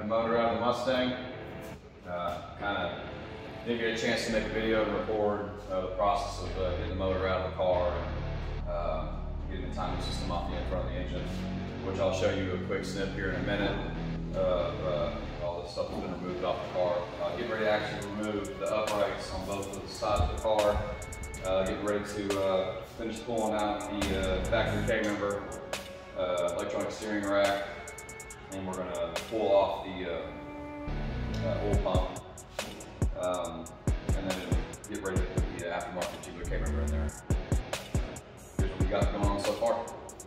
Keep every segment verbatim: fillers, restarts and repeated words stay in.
the motor out of the Mustang. Uh, kind of didn't get a chance to make a video and record uh, the process of uh, getting the motor out of the car and uh, getting the timing system off the in front of the engine, which I'll show you a quick snip here in a minute of uh, all the stuff that's been removed off the car. Uh, getting ready to actually remove the uprights on both of the sides of the car. Uh, getting ready to uh, finish pulling out the uh, factory K-member, uh, electronic steering rack, and we're going to pull off the uh, uh, oil pump, um, and then get ready to put the aftermarket tubular K-member in there. Here's what we got going on so far.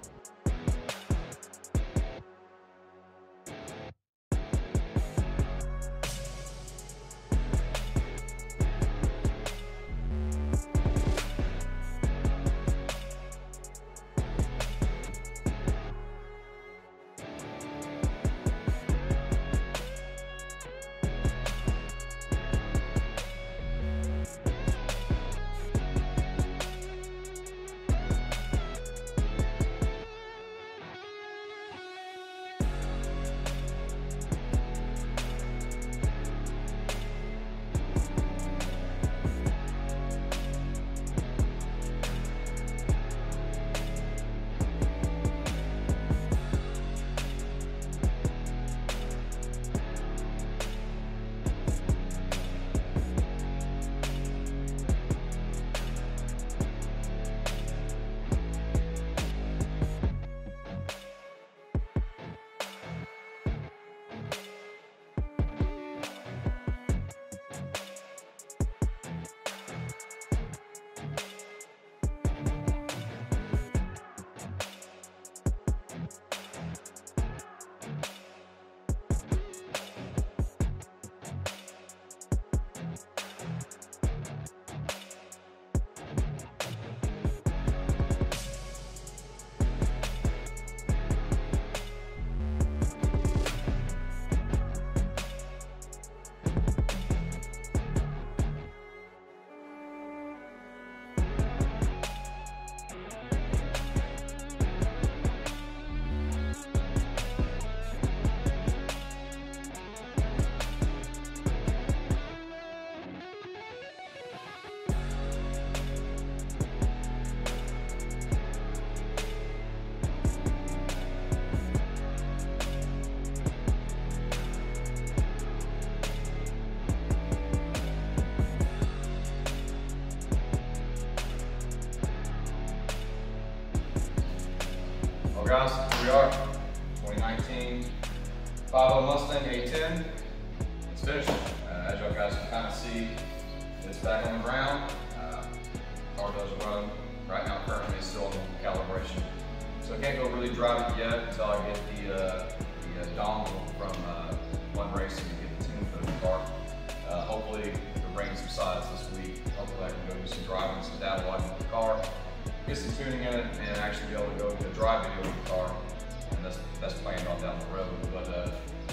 Guys, here we are, twenty nineteen five oh Mustang A ten. It's finished. Uh, as y'all guys can kind of see, it's back on the ground. Uh, car does run right now. Currently, it's still in calibration, so I can't go really drive it yet until I get the uh, the uh, dongle from uh, One Racing to get the tune for the car. Uh, hopefully, if the rain subsides this week, hopefully I can go do some driving, some data logging with the car, get some tuning in it, and actually be able to go to a drive video with the car. And that's, that's planned on down the road. But uh,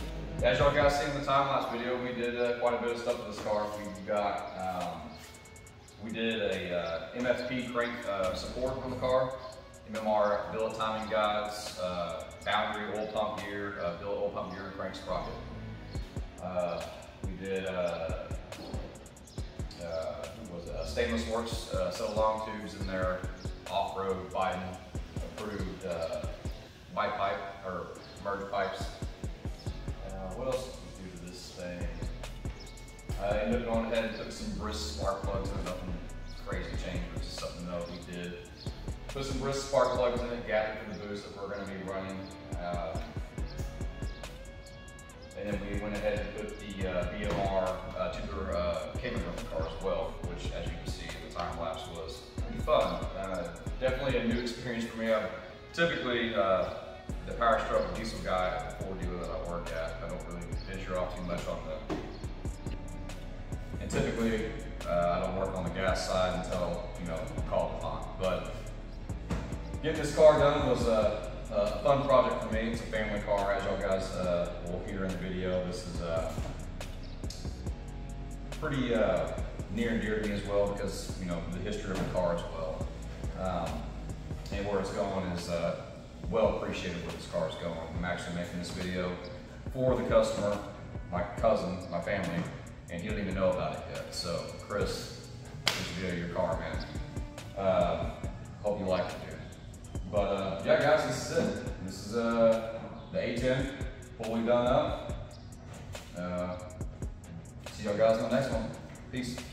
as y'all guys seen in the time lapse video, we did uh, quite a bit of stuff with this car. We got, um, we did a uh, M F P crank uh, support on the car, M M R billet timing guides, uh, boundary oil pump gear, uh, billet oil pump gear, crank sprocket. Uh, we did uh, uh, was it, uh, stainless works, uh, set of long tubes in there. Off-road Biden approved uh, bike pipe or merge pipes. Uh, what else did we do to this thing? I ended up going ahead and took some Brisk spark plugs in it, nothing crazy change, but just something that we did. Put some Brisk spark plugs in it, gapped it for the boost that we're going to be running. Uh, and then we went ahead and put the uh, B M R uh, tubular uh, K-member on the car as well, which, as you can see, the time lapse was pretty fun. Uh, definitely a new experience for me. I'm typically uh, the power stroke diesel guy at the Ford dealer that I work at. I don't really venture off too much on the, and typically uh, I don't work on the gas side until, you know, called upon. But getting this car done was a, a fun project for me. It's a family car, as y'all guys uh, will hear in the video. This is uh, pretty uh, near and dear to me as well, because, you know, the history of the car as well. Um, and where it's going is uh, well appreciated where this car is going. I'm actually making this video for the customer, my cousin, my family, and he didn't even know about it yet. So Chris, this video your car, man. Uh, hope you like it, dude. But uh, yeah, guys, this is it. This is uh, the A ten fully done up. Uh, see y'all guys on the next one. Peace.